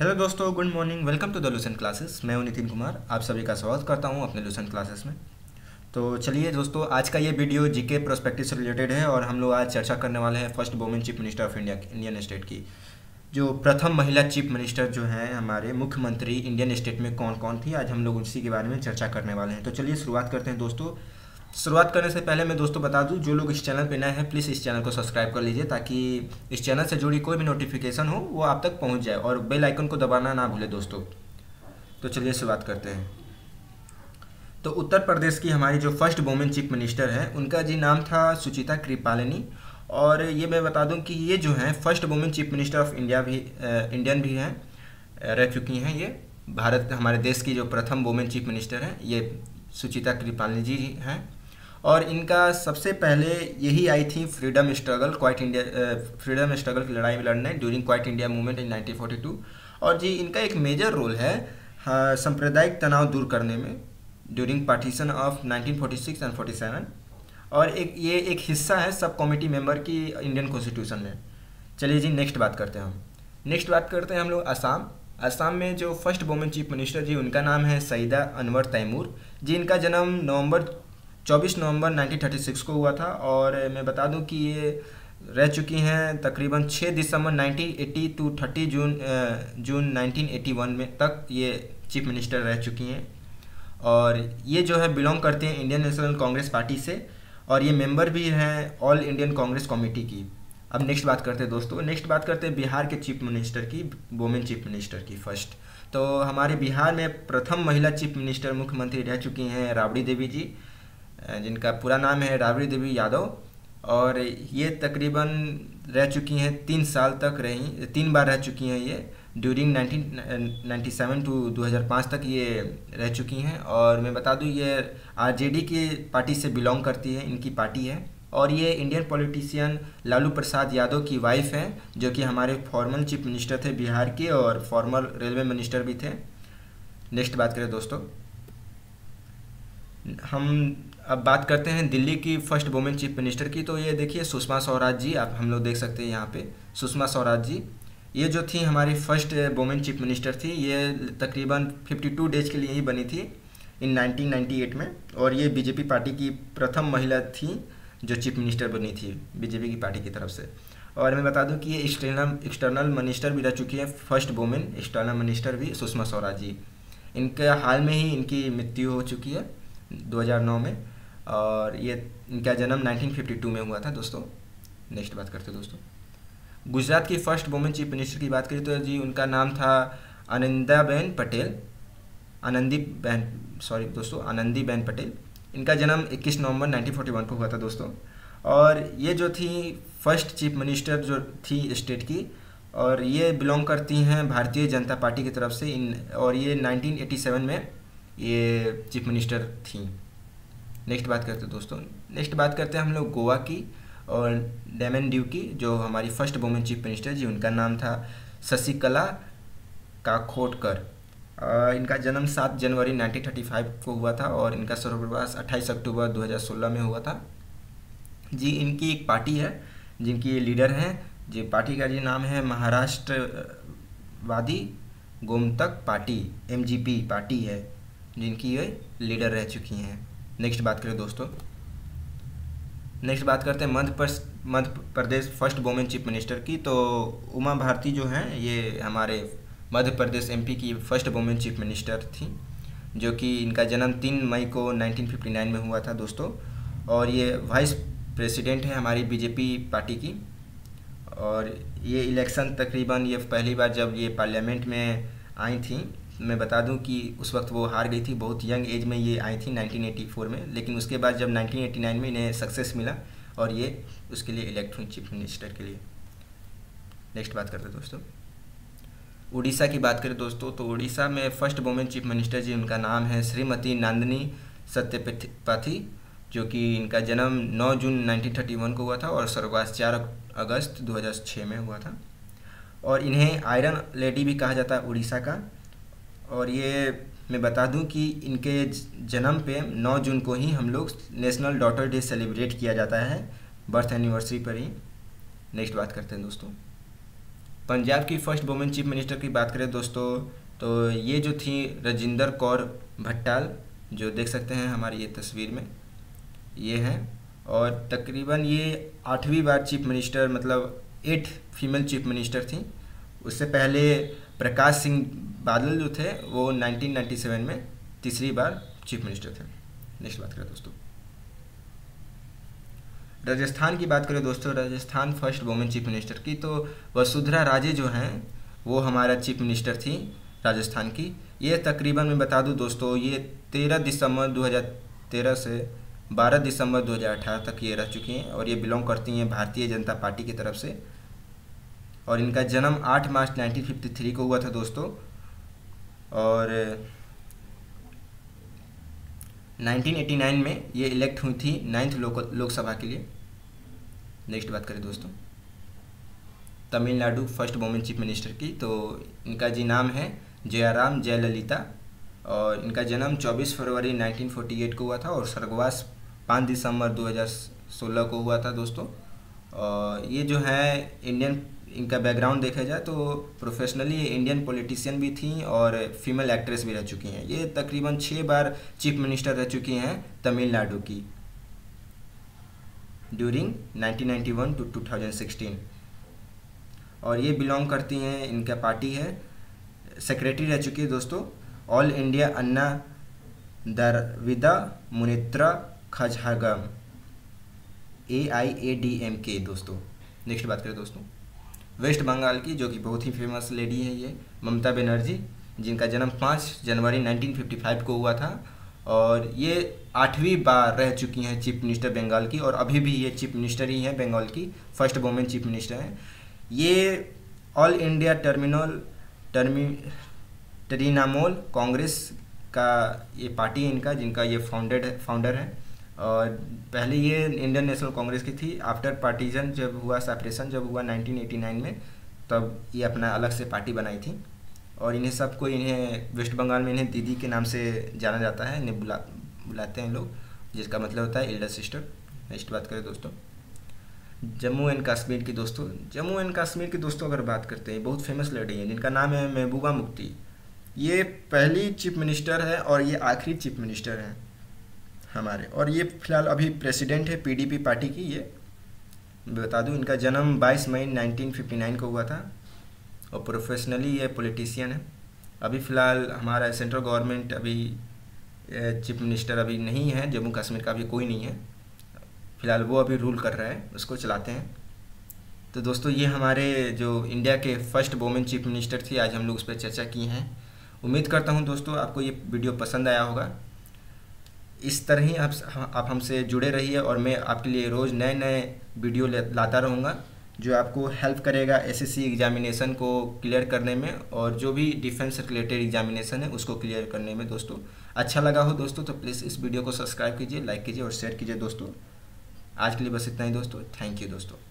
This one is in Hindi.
हेलो दोस्तों, good morning. Welcome to the Lucent classes. मैं हूं नितिन कुमार। आप सभी का स्वागत करता हूं अपने लूसेंट क्लासेस में। तो चलिए दोस्तों, आज का ये वीडियो जीके प्रोस्पेक्टिव से रिलेटेड है और हम लोग आज चर्चा करने वाले हैं first women chief minister of India, Indian state की। जो प्रथम महिला चीफ मिनिस्टर जो हैं हमारे मुख्यमंत्री इंडियन स्टेट में कौन कौन थी, आज हम लोग उसी के बारे में चर्चा करने वाले हैं। तो चलिए शुरुआत करते हैं दोस्तों। शुरुआत करने से पहले मैं दोस्तों बता दूं, जो लोग इस चैनल पे नए हैं प्लीज़ इस चैनल को सब्सक्राइब कर लीजिए ताकि इस चैनल से जुड़ी कोई भी नोटिफिकेशन हो वो आप तक पहुंच जाए, और बेल आइकन को दबाना ना भूलें दोस्तों। तो चलिए शुरुआत करते हैं। तो उत्तर प्रदेश की हमारी जो फर्स्ट वुमेन चीफ मिनिस्टर है उनका जी नाम था सुचिता कृपालिनी। और ये मैं बता दूं कि ये जो हैं first women chief minister of India भी इंडियन भी हैं, रह चुकी हैं। ये भारत हमारे देश की जो प्रथम वुमेन चीफ मिनिस्टर हैं ये सुचिता कृपालिनी जी हैं। और इनका सबसे पहले यही आई थी फ्रीडम स्ट्रगल की लड़ाई में लड़ने during quit India movement in 1942। और जी इनका एक मेजर रोल है सांप्रदायिक तनाव दूर करने में ड्यूरिंग पार्टीशन ऑफ 1946 एंड 47। और ये एक हिस्सा है सब कमिटी मेंबर की इंडियन कॉन्स्टिट्यूशन में। चलिए जी नेक्स्ट बात करते हैं हम लोग असम। असम में जो फर्स्ट वुमेन चीफ मिनिस्टर जी उनका नाम है सईदा अनवर तैमूर जी। इनका जन्म 24 नवंबर 1936 को हुआ था। और मैं बता दूं कि ये रह चुकी हैं तकरीबन 6 दिसंबर 1980 टू 30 जून 1981 में तक ये चीफ मिनिस्टर रह चुकी हैं। और ये जो है बिलोंग करते हैं इंडियन नेशनल कांग्रेस पार्टी से, और ये मेंबर भी हैं ऑल इंडियन कांग्रेस कमेटी की। अब नेक्स्ट बात करते हैं दोस्तों, बिहार के चीफ मिनिस्टर की, वुमेन चीफ मिनिस्टर की फर्स्ट। तो हमारे बिहार में प्रथम महिला चीफ मिनिस्टर मुख्यमंत्री रह चुकी हैं राबड़ी देवी जी, जिनका पूरा नाम है राबड़ी देवी यादव। और ये तकरीबन रह चुकी हैं 3 बार रह चुकी हैं ये ड्यूरिंग 1997 टू 2005 तक ये रह चुकी हैं। और मैं बता दूं ये आरजेडी की पार्टी से बिलोंग करती है, इनकी पार्टी है। और ये इंडियन पॉलिटिशियन लालू प्रसाद यादव की वाइफ हैं, जो कि हमारे फॉर्मर चीफ मिनिस्टर थे बिहार के और फॉर्मर रेलवे मिनिस्टर भी थे। नेक्स्ट बात करें दोस्तों, हम अब बात करते हैं दिल्ली की फर्स्ट वुमेन चीफ मिनिस्टर की। तो ये देखिए सुषमा स्वराज जी, आप हम लोग देख सकते हैं यहाँ पे सुषमा स्वराज जी। ये जो थी हमारी फर्स्ट वुमेन चीफ मिनिस्टर थी। ये तकरीबन 52 डेज के लिए ही बनी थी इन 1998 में। और ये बीजेपी पार्टी की प्रथम महिला थी जो चीफ मिनिस्टर बनी थी बीजेपी की पार्टी की तरफ से। और मैं बता दूं कि ये एक्सटर्नल मिनिस्टर भी रह चुकी है, फर्स्ट वुमेन एक्सटर्नल मिनिस्टर भी सुषमा स्वराज जी। इनके हाल में ही इनकी मृत्यु हो चुकी है 2009 में। और ये इनका जन्म 1952 में हुआ था दोस्तों। नेक्स्ट बात करते हैं दोस्तों, गुजरात की फर्स्ट वुमेन चीफ मिनिस्टर की बात करें तो जी उनका नाम था आनंदीबेन पटेल। इनका जन्म 21 नवंबर 1941 को हुआ था दोस्तों। और ये जो थी फर्स्ट चीफ मिनिस्टर जो थी स्टेट की, और ये बिलोंग करती हैं भारतीय जनता पार्टी की तरफ से और ये 1987 में ये चीफ मिनिस्टर थी। नेक्स्ट बात करते हैं हम लोग गोवा की और डेमन ड्यू की, जो हमारी फर्स्ट वुमेन चीफ मिनिस्टर जी उनका नाम था शशिकला काकोडकर। इनका जन्म 7 जनवरी 1935 को हुआ था और इनका स्वर्गवास 28 अक्टूबर 2016 में हुआ था जी। इनकी एक पार्टी है जिनकी ये लीडर हैं जी, पार्टी का जी नाम है महाराष्ट्रवादी गोमतक पार्टी, MGP पार्टी है, जिनकी ये लीडर रह चुकी हैं। नेक्स्ट बात करते हैं Madhya Pradesh first women chief minister की। तो उमा भारती जो हैं ये हमारे मध्य प्रदेश MP की फर्स्ट वुमेन चीफ मिनिस्टर थी, जो कि इनका जन्म 3 मई को 1959 में हुआ था दोस्तों। और ये वाइस प्रेसिडेंट है हमारी बीजेपी पार्टी की। और ये इलेक्शन तकरीबन ये पहली बार जब ये पार्लियामेंट में आई थी, मैं बता दूं कि उस वक्त वो हार गई थी, बहुत यंग एज में ये आई थी 1984 में। लेकिन उसके बाद जब 1989 में इन्हें सक्सेस मिला और ये उसके लिए इलेक्ट हुई चीफ मिनिस्टर के लिए। नेक्स्ट बात करते हैं दोस्तों, उड़ीसा की बात करें दोस्तों तो उड़ीसा में फर्स्ट वुमेन चीफ मिनिस्टर जी उनका नाम है श्रीमती नंदिनी सत्यपाथी, जो कि इनका जन्म 9 जून 1931 को हुआ था और स्वर्गवास 4 अगस्त 2006 में हुआ था। और इन्हें आयरन लेडी भी कहा जाता है उड़ीसा का। और ये मैं बता दूं कि इनके जन्म पे 9 जून को ही हम लोग नेशनल डॉटर डे सेलिब्रेट किया जाता है, बर्थ एनिवर्सरी पर ही। नेक्स्ट बात करते हैं दोस्तों, पंजाब की फर्स्ट वुमेन चीफ मिनिस्टर की बात करें दोस्तों, तो ये जो थी राजिंदर कौर भट्टाल, जो देख सकते हैं हमारी ये तस्वीर में ये हैं। और तकरीबन ये 8वीं बार चीफ मिनिस्टर, मतलब 8 फीमेल चीफ मिनिस्टर थी। उससे पहले प्रकाश सिंह बादल जो थे वो 1997 में तीसरी बार चीफ मिनिस्टर थे। नेक्स्ट बात करें दोस्तों, राजस्थान की बात करें दोस्तों, Rajasthan first women chief minister की, तो वसुंधरा राजे जो हैं वो हमारा चीफ मिनिस्टर थी राजस्थान की। ये तकरीबन मैं बता दूं दोस्तों, ये 13 दिसंबर 2013 से 12 दिसंबर 2018 तक ये रह चुकी हैं और ये बिलोंग करती हैं भारतीय जनता पार्टी की तरफ से। और इनका जन्म 8 मार्च 1953 को हुआ था दोस्तों, और 1989 में ये इलेक्ट हुई थी 9th लोकसभा के लिए। नेक्स्ट बात करें दोस्तों, Tamil Nadu first women chief minister की, तो इनका जी नाम है जयाराम जयललिता और इनका जन्म 24 फरवरी 1948 को हुआ था और स्वर्गवास 5 दिसंबर 2016 को हुआ था दोस्तों। और ये जो है इंडियन, इनका बैकग्राउंड देखा जाए तो प्रोफेशनली ये इंडियन पॉलिटिशियन भी थी और फीमेल एक्ट्रेस भी रह चुकी हैं। ये तकरीबन 6 बार चीफ मिनिस्टर रह चुकी हैं तमिलनाडु की ड्यूरिंग 1991 टू 2016। और ये बिलोंग करती हैं, इनका पार्टी है, सेक्रेटरी रह चुकी है दोस्तों all India Anna Dravida Munnetra Kazhagam AIADMK दोस्तों। नेक्स्ट बात करें दोस्तों, वेस्ट बंगाल की, जो कि बहुत ही फेमस लेडी है ये ममता बनर्जी, जिनका जन्म 5 जनवरी 1955 को हुआ था और ये 8वीं बार रह चुकी हैं चीफ मिनिस्टर बंगाल की और अभी भी ये चीफ मिनिस्टर ही हैं बंगाल की, फर्स्ट वुमेन चीफ मिनिस्टर हैं। ये ऑल इंडिया तृणमूल कांग्रेस का ये पार्टी है इनका, जिनका ये फाउंडर है। और पहले ये इंडियन नेशनल कांग्रेस की थी। आफ्टर पार्टीजन जब हुआ, सेपरेशन जब हुआ 1989 में, तब ये अपना अलग से पार्टी बनाई थी। और इन्हें सबको, इन्हें वेस्ट बंगाल में इन्हें दीदी के नाम से जाना जाता है, इन्हें बुलाते हैं लोग, जिसका मतलब होता है एल्डर सिस्टर। नेक्स्ट बात करें दोस्तों, जम्मू एंड कश्मीर की दोस्तों। जम्मू एंड कश्मीर की दोस्तों अगर बात करते हैं, बहुत फेमस लेडी है जिनका नाम है महबूबा मुफ्ती। ये पहली चीफ मिनिस्टर है और ये आखिरी चीफ मिनिस्टर हैं हमारे, और ये फिलहाल अभी प्रेसिडेंट है PDP पार्टी की। ये बता दूं, इनका जन्म 22 मई 1959 को हुआ था और प्रोफेशनली ये पॉलिटिशियन है। अभी फ़िलहाल हमारा सेंट्रल गवर्नमेंट अभी चीफ मिनिस्टर अभी नहीं है, जम्मू कश्मीर का अभी कोई नहीं है फ़िलहाल, वो अभी रूल कर रहा है, उसको चलाते हैं। तो दोस्तों ये हमारे जो इंडिया के फर्स्ट वुमेन चीफ मिनिस्टर थी, आज हम लोग उस पर चर्चा की हैं। उम्मीद करता हूँ दोस्तों आपको ये वीडियो पसंद आया होगा। इस तरह ही आप हमसे जुड़े रहिए और मैं आपके लिए रोज़ नए नए वीडियो लाता रहूँगा, जो आपको हेल्प करेगा SSC एग्जामिनेशन को क्लियर करने में और जो भी डिफेंस से रिलेटेड एग्जामिनेशन है उसको क्लियर करने में। दोस्तों अच्छा लगा हो दोस्तों तो प्लीज़ इस वीडियो को सब्सक्राइब कीजिए, लाइक कीजिए और शेयर कीजिए दोस्तों। आज के लिए बस इतना ही दोस्तों, थैंक यू दोस्तों।